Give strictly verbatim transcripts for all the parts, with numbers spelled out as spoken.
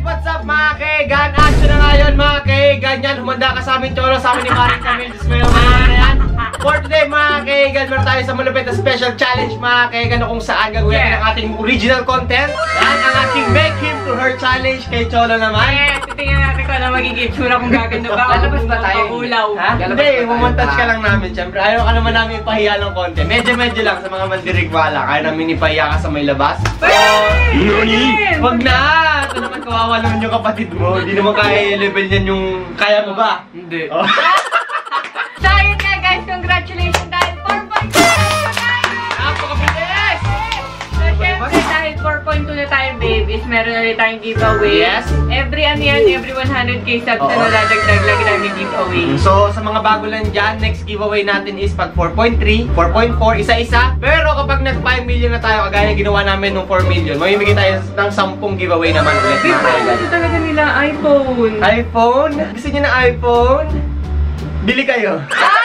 what's up mga kaigan? Action na ngayon mga kaigan. Yan, humanda ka sa amin, Cholo, sa amin ni Maring Camille. Diyos mo yung mga yan. For today mga kaigan, meron tayo sa malupit na special challenge mga kaigan, kung saan gagawin natin ang ating original content. Yan ang ating Make Him to Her challenge kay Cholo naman. Eh, titingnan natin kung ano magiging tsura kung gaganda ba. Lalabas ba tayo? Ulaw. Ha? Hindi, mumontage ka lang namin. Siyempre, ayaw ka naman namin ipahiya ng konti. Medyo-medyo lang sa mga mandirigwala. Kaya namin ipahiya ka sa may labas. So, wag na! Ito naman kawawa naman yung kapatid mo. Hindi naman kaya level niyan yung kaya mo ba? Hindi. Oh. So, yun nga guys, congratulations dahil four point two na tayo! Napakabilis! So, syempre dahil four point two na tayo, babies, meron na rin tayong giveaway. Yes. Every ano yan, every one hundred K subs na nadadagdag lagi namin giveaway. So, sa mga bago lang dyan, next giveaway natin is pag four point three, four point four, isa-isa. Pero kapag nag five million na tayo, kagaya ginawa namin nung four million, mamimigay tayo ng ten giveaway naman ulit. Gusto talaga nila iPhone. iPhone? Gusto niyo na iPhone? Bili kayo.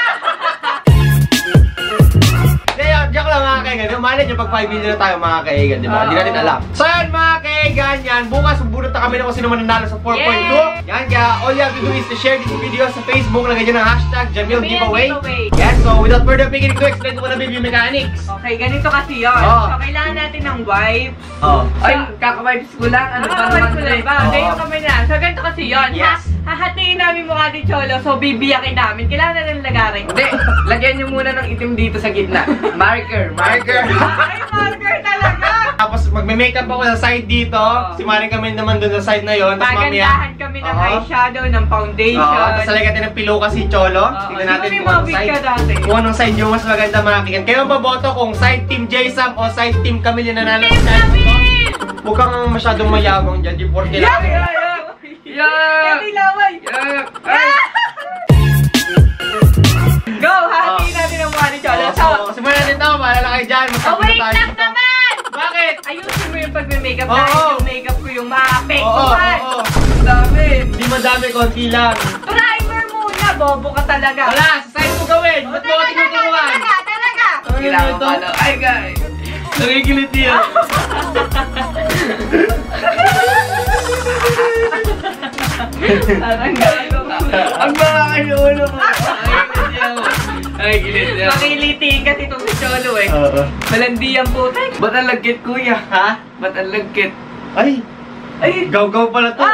Diyak lang mga kaigan. Malay nyo pag five million na tayo mga kaigan, di ba? Hindi natin alam. So yan mga kaigan, yan. Bukas magbunot na kami na kung sino man nanalo sa four point two. Yan, kaya all you have to do is to share this video sa Facebook. Lagay nyo ng hashtag Jamil Giveaway. Yes, so without further beginning to explain ko na baby mechanics. Okay, ganito kasi yun. Oh. So, kailangan natin ng wipes. Oh. Ay, kakawipes ko lang. Ano ba naman ko lang ba? Hindi yung kamay na. So, ganito kasi yun. Yes. Hahatiin namin mukha ni Cholo, so bibiyakin namin. Kailangan na ng lagarin. Hindi, lagyan nyo muna ng itim dito sa gitna. Marker, Marker. Ay, marker talaga! Tapos magme-makeup ako sa side dito. Oh. Si Maring kami naman dun sa side na yon. Tapos mamaya. Pagandahan kami ng Oo. eyeshadow, ng foundation. Oo, tapos talagyan natin ng pillow kasi Cholo. Oo. Tignan Di natin ba may kung anong mga side. wig ka dati? Kung anong side yung mas maganda mga kaigan. Kayo maboto kung side team J-Sam o side team Camille yung nanalo Team sa challenge ko. Camille! Huwag kang masyadong mayabang dyan. Di porke Yeah, lang. yeah, yeah! Yeah! Hindi laway! Yeah! Go! Hahatiin natin ang mukha ni Cholo. So, So, simulan natin ito. Maalala kayo dyan. oh, Magkapunta wait tayo lang dito. naman! Bakit? Ayusin mo yung pagme-makeup Oo. dahil yung makeup ko yung Oo, maapektuhan. oo. Dami! Hindi madami, konti lang. Primer muna! Bobo ka talaga! Wala, sa side mo gawin. Oh, Ba't mo ka talaga, tinuturuan? talaga, talaga! Kailangan ko ano. Ay, guys! Nakikilit yan. Parang gago ka. Ang mga kayo ulo ko! Ay, gilit ako. Ay, gilit ako. Makiliti kasi itong si Cholo eh. Oo. Malandi ang putek. Ba't ang lagkit, kuya? Ha? Ba't ang lagkit? Ay! Ay! Gaw-gaw pala to.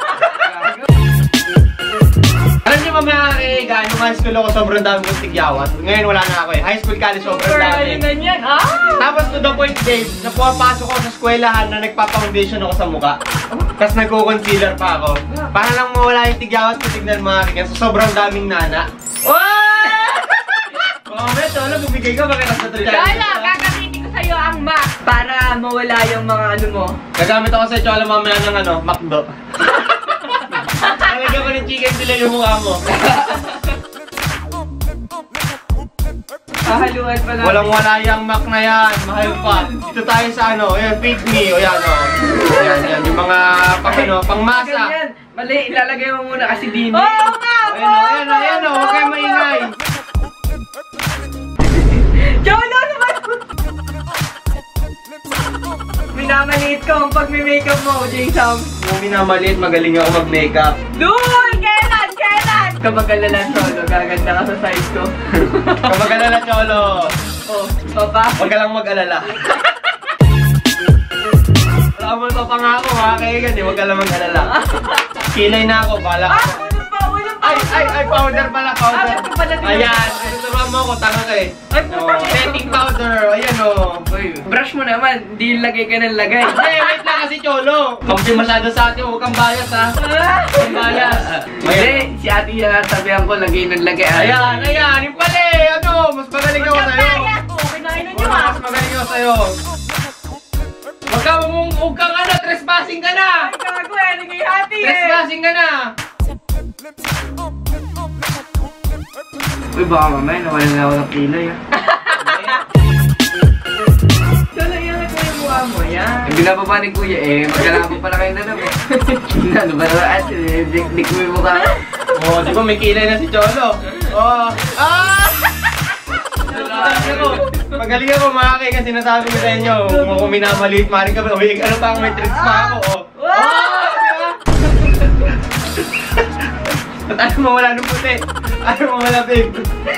Alam niyo ba mga kaigan, nung high school ako sobrang dami kong tigyawat. Ngayon wala na ako eh. High school, college, sobrang Super dami. ano na yan, ah! Tapos to the point, Dave, na pumapasok ako sa eskwelahan na nagpa-foundation ako sa mukha. Tapos nagko-concealer pa ako. Para lang mawala yung tigyawat ko, tignan mga kaigan. So, sobrang daming nana. Oh, bet, Cholo, bumigay ka, bakit nasa to dyan? Cholo, gagamitin ko sa'yo ang Mac para mawala yung mga ano mo. Gagamit ako sa Cholo mamaya ng ano, McDo. Talagyan ko ng chicken sila yung mukha mo. Kahaluan pa natin. Walang wala yung Mac na yan, mahal pa. Dito tayo sa ano, ayan, feed me, o yan o. Ayan, yan, yung mga pang ano, pang masa. Ganyan! Mali, ilalagay mo muna kasi din. Oo nga! Ayan o, ayan o, ayan o, huwag kayong maingay. Cholo, ano ba? Minamaliit ko ang pag-makeup mo, J-Sam. Kung minamaliit, magaling ako mag-makeup. Dude! Kailan? Kailan? Kamag-alala, Cholo. Gaganda ka sa size ko. Kung mag-alala, Cholo. Oh, papa. Huwag ka lang mag-alala. Wala mo papangako ha, kaya ganyan, huwag ka lang mag-alala. Kilay na ako, bala Ah, ako. unang pa, unang pa. Ay, ay, ay, powder pala, powder. Ah, ito pala din. Ayan, tuturuan mo ako, tanga ka eh. Ay, Oh, puta. setting powder, ayan o. Uy, brush mo naman, hindi lagay ka ng lagay. Hindi, wait lang kasi Cholo. Kampi masyado sa atin, huwag kang bias ha. Ah. Huwag kang bias. Hindi, si ate yan, sabihan ko, lagay ng lagay. Ayan, ayan, yung pala eh. Ano, mas magaling ako sa'yo. Okay na, ino nyo Oo, ah. mas magaling ako sa'yo. Huwag ka, huwag kang ano, trespassing ka na. Ay, gago eh. Nagay hati eh. Trespassing ka na. Uy, baka mamaya, nawalan na ako ng kilay ah. Cholo, iangat mo yung mukha mo. Yan. Yung binababa ni kuya eh, magkalabo pala kayo na naman. Ano ba naman? At dik mo yung mukha. Oh, di ba may kilay na si Cholo? Oh. Ah! Magaling ako. Magaling ako mga kay kasi sinasabi ko sa inyo. Kung ako minamaliit, maaaring ka ba? Uy, ano pa ang may tricks pa ako? Oh. Wow! Ba't ano mawala ng puti? Ano mawala, babe?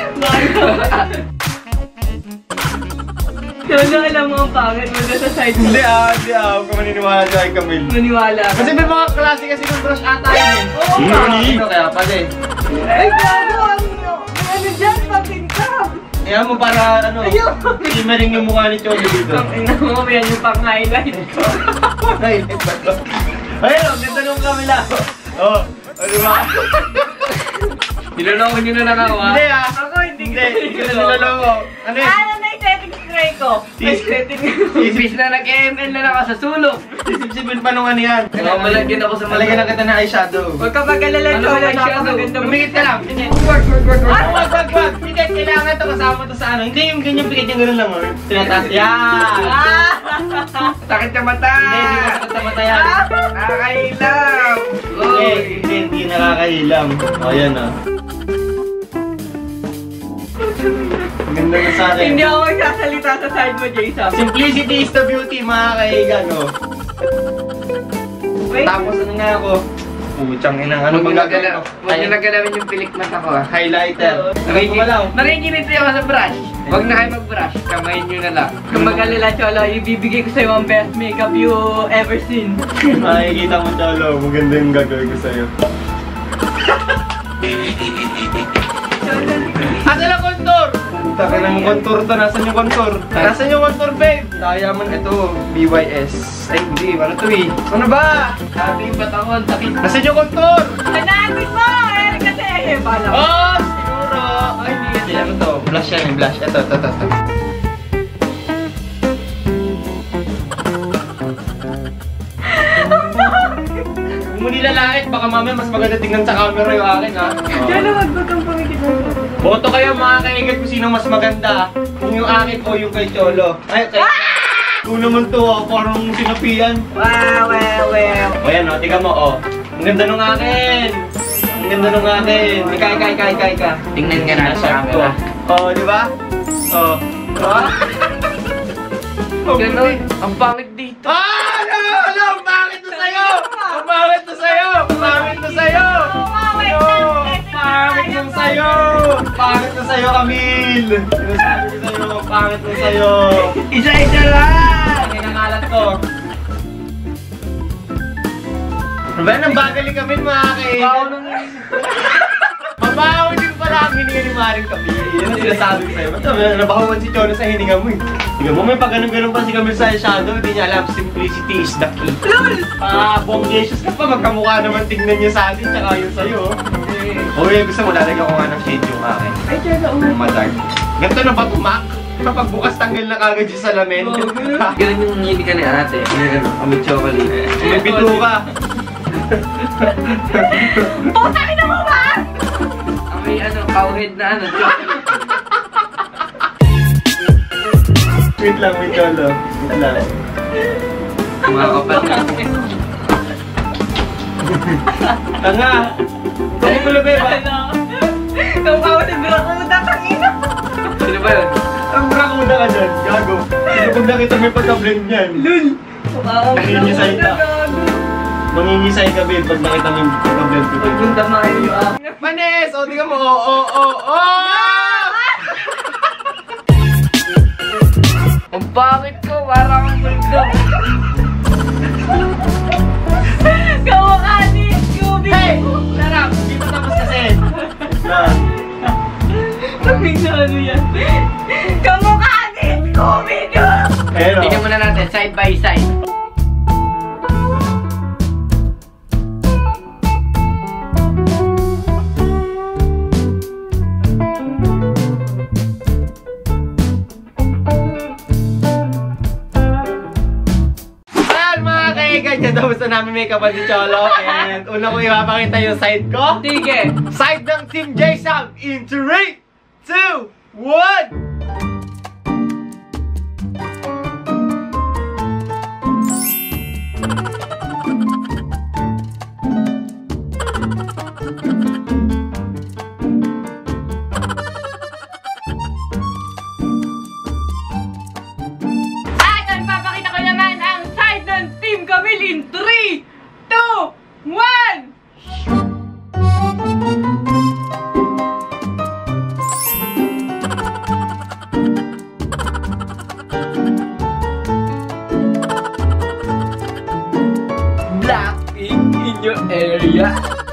Lolo, alam mo ang pangit mo doon sa side mo. Hindi ah, hindi ah. Huwag ka maniniwala dyan kay Camille. Maniwala ka. Kasi may mga klase kasi ng brush ata yun eh. Oo nga. Ano kaya pala eh. Ay, gago! Ano ano dyan? Pagpintab! Kaya mo para ano, simmering yung mukha ni Cholo dito. Ang ina mo, yan yung pang-highlight ko. Highlight ba ito? Ayun, ang ganda nung kamila. Oo, o diba? Niloloko nyo na lang ako ha? Hindi ah. Ako hindi Hindi, ko hindi ko niloloko. Ano yun? Ano na yung setting spray ko? May setting Ibis na nag-M L na lang ako sa sulok. Isip-sipin pa nung ano yan. Kaya malagyan ako sa Malagyan na kita ng eyeshadow. Huwag ka mag-alala, Ano Cholo. ba yung shadow? Napakaganda mo. Lumikit ka lang. Wag, wag, wag, wag. Wag, wag, wag. Hindi, kailangan ito kasama to sa ano. Hindi yung ganyan pikit yung gano'n lang. Oh. Tinataas. Yan! Ah! Sakit sa mata! Hindi, hindi ko sakit sa mata yan. Nakakailam! Hindi, hindi, hindi nakakahilam. O, yan ah. Ganda na sa akin. Hindi ako magsasalita sa side mo, Jason. Simplicity is the beauty, mga kaigan, oh. Wait. Tapos ano nga ako? Puchang inang ano Huwag bang nyo gagawin nagalaw- ko? huwag nyo nagalawin yung pilik mata ko ha. Highlighter. Nakiki- Wala. Nakikinito ako sa brush. Huwag na kayo mag-brush. Kamayin nyo na lang. Kung mag-alala, Cholo, ibibigay ko sa'yo ang best makeup you ever seen. Makikita mo, Cholo. Maganda yung gagawin ko sa'yo. Asa na contour? Puta ka ng contour to. Nasaan yung contour? Nasaan yung contour, babe? Diamond, ito. B Y S. Ay, hindi. Ano to eh? Ano ba? Sabi yung ba't ako ang sakit. Nasaan yung contour? Hanapin mo! Eh, kasi eh, bala. Oh, siguro. Ay, hindi kasi. Ano to? Blush yan eh. Blush. Ito, ito, ito. ito. Huwag mo nilalait. Baka mamaya mas maganda tingnan sa camera yung akin, ha? Cholo, wag ba kang pangikit mo? Boto kayo mga kaigat kung sino mas maganda. Kung yung akin o yung kay Cholo. Ay, kay... Kung naman to, oh, parang sinapian. Wow, well, well. O yan, o. Tiga mo, o. Ang ganda nung akin. Ang ganda nung akin. Ika, ika, ika, ika, ika. Tingnan ka na sa Sharp ko. camera. O, di ba? O. Ah! Ganun. Ang pangit dito. Ah! Ano? Ano? Ang pangit to sa'yo! Ang pangit to sa'yo! Ang pangit to sa'yo! wait Ano? lang, Ang pangit to sa'yo! Ang pangit to sa'yo, Camille! Sinasabi ko sa'yo, ang pangit to sa'yo! Isa-isa lang! Ang inakalat ko! Ano ba yan? Ang bagali kami, mga kaigan! Mabaho din pala ang hininga ni Maring Camille. Yan ang sinasabi ko sa'yo. Ba't nabahawan si Cholo sa hininga mo eh? Tignan mo, may pag ganun-ganun pa si Camille sa shadow. Hindi niya alam, simplicity is the key. LOL! Ah, bongacious ka pa. Magkamukha naman tingnan niya sa atin, tsaka yung sa'yo. O eh, gusto mo, lalagyan ko nga ng shade yung akin. Ay, Cholo, Yung madark. Ganito na ba tumak? Kapag bukas tanggal na kagad yung salamin. Ganun yung hindi ka ni ate. Ganun, kami chocolate. May pito ka. puta ina mo ba? Ang may ano, cowhead na ano, chocolate. Wait lang, wait Cholo. Wait lang. Mga kapatid. Tanga! Ano ko lang ba? Kamukha ko sa Birakuda, tangina. Sino ba yun? Ang brakuda ka dyan, gago. Sino pag nakita mo yung pagka-blend niyan? Lul! Mukha ko Nangingisay ka. Mangingisay ka, babe, pag nakita mo yung pagka-blend ko. Huwag mong damahin yung akin. Manes! O, tingnan mo. O, o, o, o! Ang pangit ko, parang ang mundo. Kamukha ni Scooby! Hey! Sarap! Hindi pa tapos kasi. Ah. Kaming na ano yan? Kamukha ni Scooby-Doo! Pero, Tingnan muna natin, side by side. ganyan, tapos na namin make up si Cholo. And una ko ipapakita yung side ko. Sige. Side ng Team J-Sam in three, two, one! At ang papakita ko naman ang side ng Team Camille in three, two, one! Nahiya.